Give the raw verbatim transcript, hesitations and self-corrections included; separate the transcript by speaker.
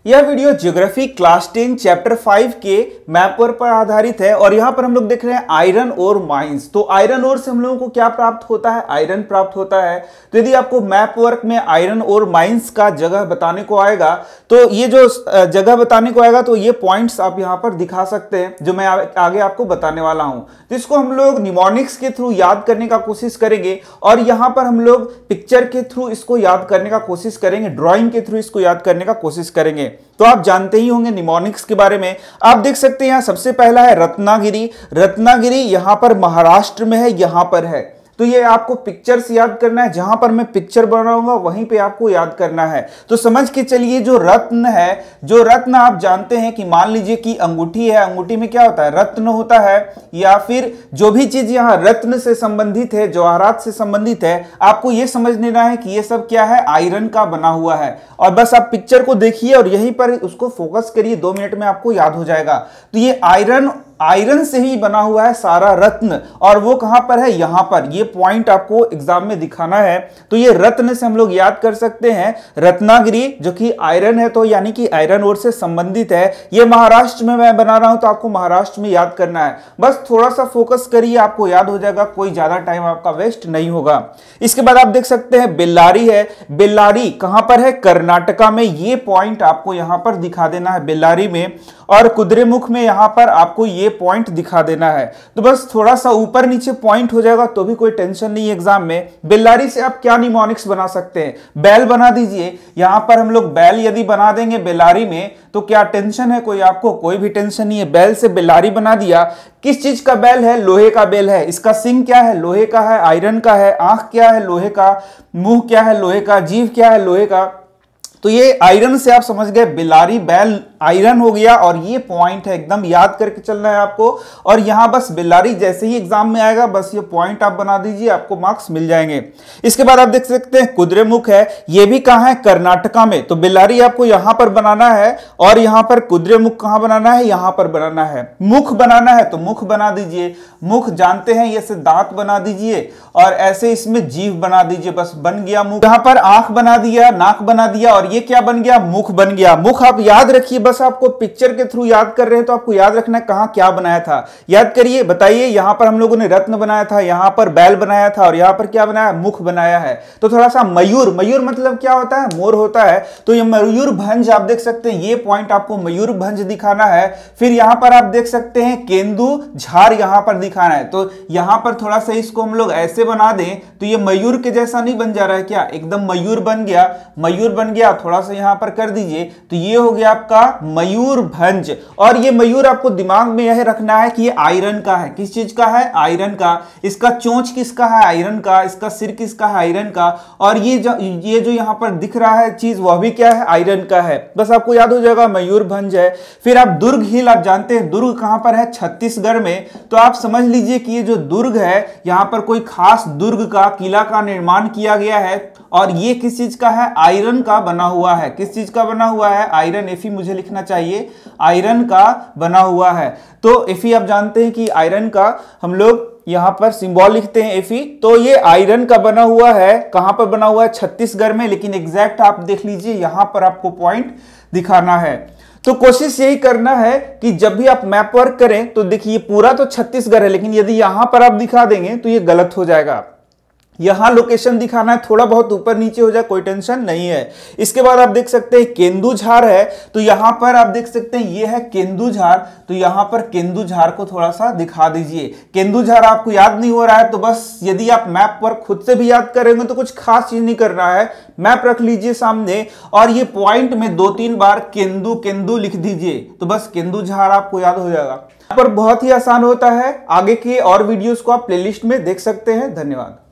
Speaker 1: यह video geography class ten chapter five के map work पर आधारित है और यहां पर हम लोग देख रहे हैं आयरन और माइंस। तो आयरन ओर से हम लोगों को क्या प्राप्त होता है? आयरन प्राप्त होता है। तो यदि आपको मैप वर्क में आयरन और माइंस का जगह बताने को आएगा तो ये जो जगह बताने को आएगा तो ये पॉइंट्स आप यहां पर दिखा सकते हैं जो मैं आगे आपको बताने वाला हूं। तो इसको हम लोग निमोनिक्स के थ्रू याद करने का कोशिश करेंगे और यहां पर हम लोग पिक्चर के थ्रू इसको याद करने का कोशिश करेंगे, ड्राइंग के थ्रू इसको याद करने का कोशिश करेंगे। तो आप जानते ही होंगे निमोनिक्स के बारे में। आप देख सकते हैं यहां सबसे पहला है रत्नागिरी। रत्नागिरी यहां पर महाराष्ट्र में है, यहां पर है। तो ये आपको पिक्चर से याद करना है, जहां पर मैं पिक्चर बनाऊंगा वहीं पे आपको याद करना है। तो समझ के चलिए जो रत्न है, जो रत्न आप जानते हैं कि मान लीजिए कि अंगूठी है, अंगूठी में क्या होता है? रत्न होता है। या फिर जो भी चीज यहाँ रत्न से संबंधित है, जवाहरात से संबंधित है, आपको ये समझ लेना है कि ये सब क्या है? आयरन का बना हुआ है। और बस आप पिक्चर को देखिए और यहीं पर उसको फोकस करिए, दो मिनट में आपको याद हो जाएगा। तो ये आयरन आयरन से ही बना हुआ है सारा रत्न, और वो कहां पर है? यहां पर। ये पॉइंट आपको एग्जाम में दिखाना है। तो ये रत्न से हम लोग याद कर सकते हैं रत्नागिरी, जो कि आयरन है, तो यानी कि आयरन ओर से संबंधित है। ये महाराष्ट्र में मैं बना रहा हूं तो आपको महाराष्ट्र में याद करना है। बस थोड़ा सा फोकस करिए, आपको याद हो जाएगा, कोई ज्यादा टाइम आपका वेस्ट नहीं होगा। इसके बाद आप देख सकते हैं बेल्लारी है। बेल्लारी कहां पर है? कर्नाटका में। ये पॉइंट आपको यहां पर दिखा देना है बेल्लारी में। और कुद्रेमुख में यहां पर आपको ये पॉइंट दिखा देना है। तो बस थोड़ा सा ऊपर नीचे पॉइंट हो जाएगा तो भी कोई टेंशन नहीं है एग्जाम में। बेल्लारी से आप क्या निमोनिक्स बना सकते हैं? बैल बना दीजिए। यहां पर हम लोग बैल यदि बना देंगे बेल्लारी में तो क्या टेंशन है कोई? आपको कोई भी टेंशन नहीं है। बैल से बेल्लारी बना दिया। किस चीज का बैल है? लोहे का बैल है। इसका सिंग क्या है? लोहे का है, आयरन का है। आंख क्या है? लोहे का। मुंह क्या है? लोहे का। जीभ क्या है? लोहे का। तो ये आयरन से आप समझ गए, बेल्लारी बैल आयरन हो गया। और ये पॉइंट है, एकदम याद करके चलना है आपको। और यहां बस बेल्लारी जैसे ही एग्जाम में आएगा बस ये पॉइंट आप बना दीजिए, आपको मार्क्स मिल जाएंगे। इसके बाद आप देख सकते हैं कुद्रेमुख है। ये भी कहां है? कर्नाटका में। तो बेल्लारी आपको यहां पर बनाना है और यहां पर कुद्रेमुख कहां बनाना है? यहां पर बनाना है। मुख बनाना है तो मुख बना दीजिए। मुख जानते हैं, ये से दांत बना दीजिए और ऐसे इसमें जीभ बना दीजिए, बस बन गया मुख। यहां पर आंख बना दिया, नाक बना दिया और ये क्या बन गया? मुख बन गया। मुख आप याद रखिए, बस आपको पिक्चर के थ्रू याद कर रहे हैं तो आपको याद रखना है कहां क्या बनाया था। याद करिए, बताइए। यहां पर हम लोगों ने रत्न बनाया था, यहां पर बैल बनाया था और यहां पर क्या बनाया? मुख बनाया है। तो थोड़ा सा मयूर, मयूर मतलब क्या होता है? मोर होता है। तो ये मयूर भंज आप देख सकते हैं, ये पॉइंट आपको मयूर भंज दिखाना है। फिर यहां पर आप देख सकते हैं केंदू झार यहां पर दिखाना है। तो यहां पर थोड़ा सा इसको हम लोग ऐसे बना दें तो ये मयूर के जैसा नहीं बन जा रहा है क्या? एकदम मयूर बन गया। मयूर बन गया, थोड़ा सा यहां पर कर दीजिए तो ये हो गया आपका मयूर भंज। और ये मयूर आपको दिमाग में यह रखना है कि ये आयरन का है। किस चीज का है? आयरन का। इसका चोंच किसका है? आयरन का। इसका सिर किसका है? आयरन का। और ये जो ये जो यहां पर दिख रहा है चीज वह भी क्या है? आयरन का है। बस आपको याद हो जाएगा मयूर भंज है। फिर आप दुर्ग हिल, आप जानते हैं दुर्ग कहां पर है? छत्तीसगढ़ में। तो आप समझ लीजिए कि ये जो दुर्ग है, यहां पर कोई खास दुर्ग का, किला का निर्माण किया गया है और ये किस चीज का है? आयरन का बना हुआ है। किस चीज का बना हुआ है? आयरन। एफी मुझे लिखना चाहिए, आयरन का बना हुआ है। तो एफी आप जानते हैं कि आयरन का हम लोग यहां पर सिंबल लिखते हैं एफी। तो ये आयरन का बना हुआ है। कहां पर बना हुआ है? छत्तीसगढ़ में। लेकिन एग्जैक्ट आप देख लीजिए, यहां पर आपको पॉइंट दिखाना है। तो कोशिश यही करना है कि जब भी आप मैप वर्क करें तो देखिए पूरा तो छत्तीसगढ़ है, लेकिन यदि यहां पर आप दिखा देंगे तो ये गलत हो जाएगा। यहां लोकेशन दिखाना है, थोड़ा बहुत ऊपर नीचे हो जाए कोई टेंशन नहीं है। इसके बाद आप देख सकते हैं केंदुझार है। तो यहां पर आप देख सकते हैं ये है केंदुझार। तो यहां पर केंदुझार को थोड़ा सा दिखा दीजिए। केंदुझार आपको याद नहीं हो रहा है तो बस यदि आप मैप पर खुद से भी याद करेंगे तो कुछ खास चीज नहीं करना है। मैप रख लीजिए सामने और ये पॉइंट में दो तीन बार केंदू केंदू लिख दीजिए तो बस केंदुझार आपको याद हो जाएगा। पर बहुत ही आसान होता है। आगे के और वीडियोस को आप प्लेलिस्ट में देख सकते हैं। धन्यवाद।